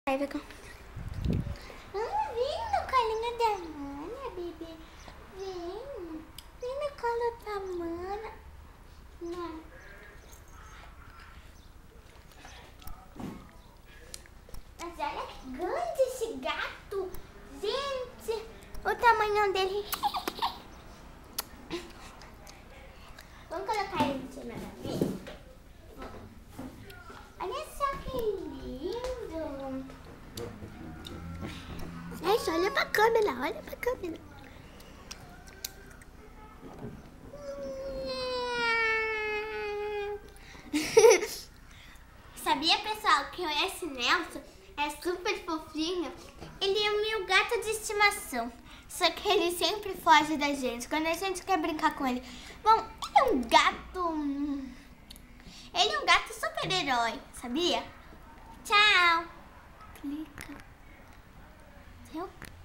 Aí vai com... vem no colinho da Mana, bebê. Vem. Vem no colo da Mana. Não. Mas olha que grande esse gato. Gente, o tamanho dele. Vamos colocar ele em cima da mesa. Olha só que lindo. Gente, olha pra câmera, olha pra câmera. Sabia, pessoal, que esse Nelson é super fofinho? Ele é o meu gato de estimação. Só que ele sempre foge da gente quando a gente quer brincar com ele. Bom, ele é um gato... Ele é um gato super-herói, sabia? Tchau! Clica. Viu?